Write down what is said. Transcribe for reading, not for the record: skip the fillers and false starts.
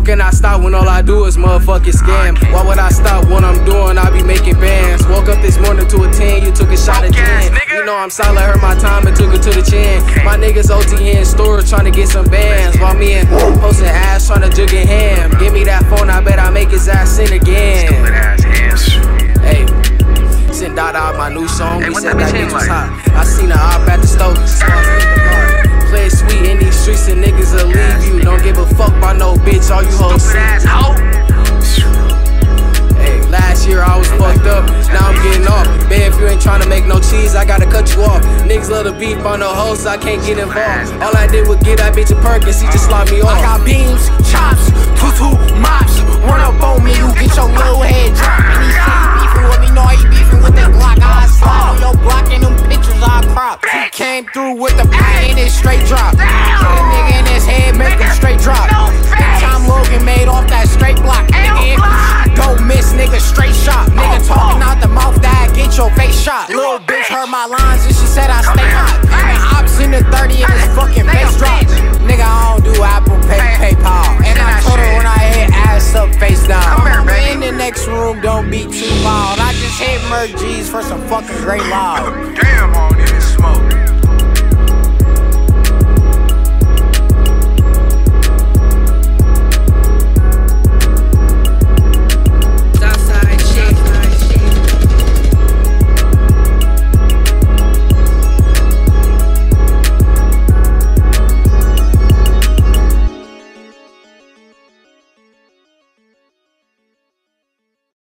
can I stop when all I do is motherfucking scam? Why would I stop when I'm doing? I be making bands. Woke up this morning to a 10, you took a shot at 10. You know I'm solid, heard my time and took it to the chin. My niggas OT in stores trying to get some bands, while me and posting ass trying to jug in ham. Give me that phone, I bet I make his ass sin again. Hey, sent Dada out my new song, we said that bitch was hot. I seen her op at the stove, so I hit the bar. Play it sweet in these streets and niggas will leave you. Don't give a fuck by no bitch, all you hoes see. Hey, last year I was fucked up, now I'm getting off. Babe, if you ain't tryna make no cheese, I gotta cut you off. Niggas love to beef on the hoes, so I can't get involved. All I did was get that bitch a Perkins, he just slopped me off. I got beams, chops, tutu, mops. Run up on me, you get your little head dropped. And he say he beefing with me, no he beefing with that Glock. I slide on your block and them pictures I crop. He came through with the pain and it straight drop. Put a nigga in his head, make him straight drop. That time Logan made off that straight block. Nigga, don't miss, nigga, straight shot. Nigga talking out the mouth, that get your face shot. Little bitch heard my lines and she said I stay hot. And the ops in the 30 and his fucking face drop. Nigga, I don't do Apple Pay, PayPal. And I told her when I hit ass up, face down. In the next room, don't be too loud. I just hit Merc G's for some fucking great loud. Damn, on this smoke.